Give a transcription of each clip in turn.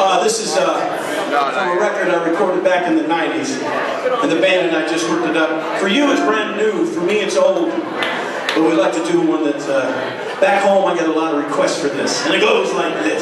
This is from a record I recorded back in the 90s, and the band and I just worked it up. For you, it's brand new. For me, it's old. But we like to do one that, back home, I get a lot of requests for this. And it goes like this.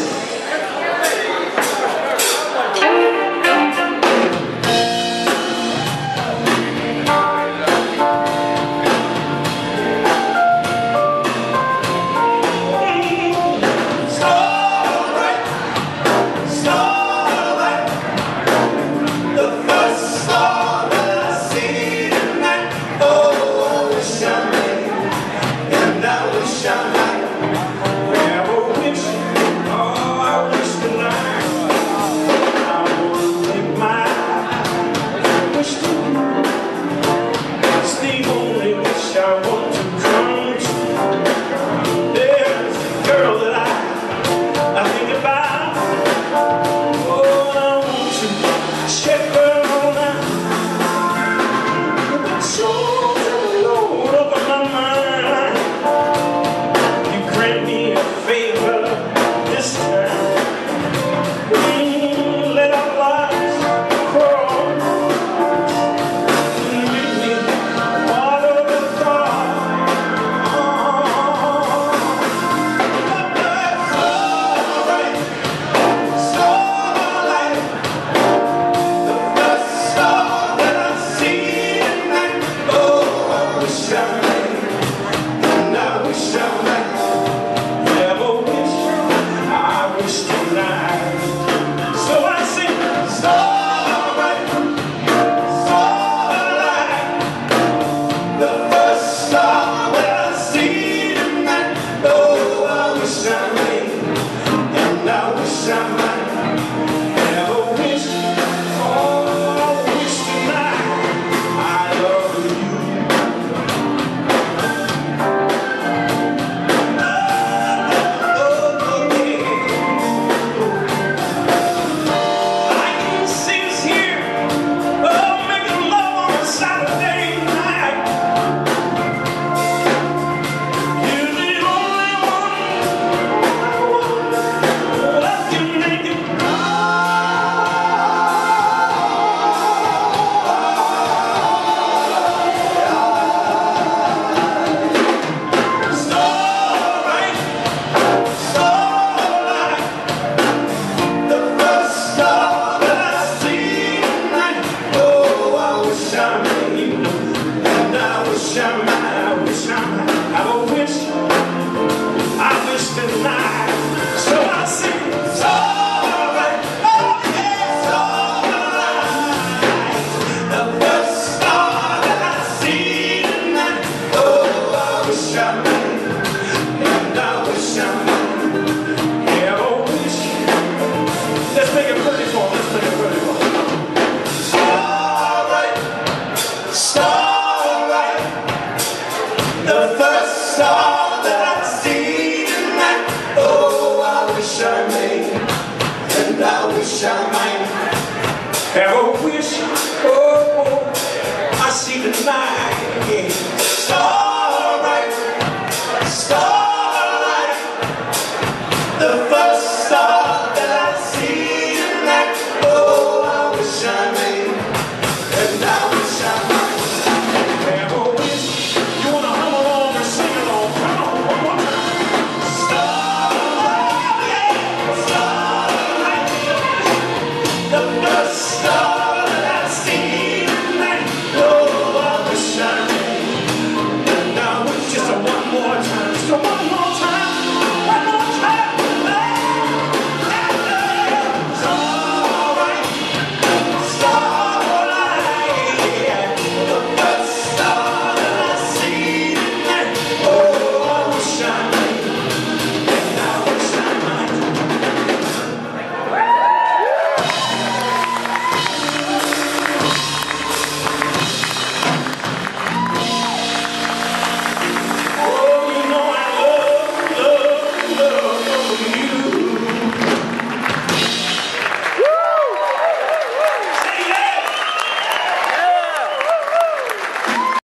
Have a wish, oh, I see the night, yeah.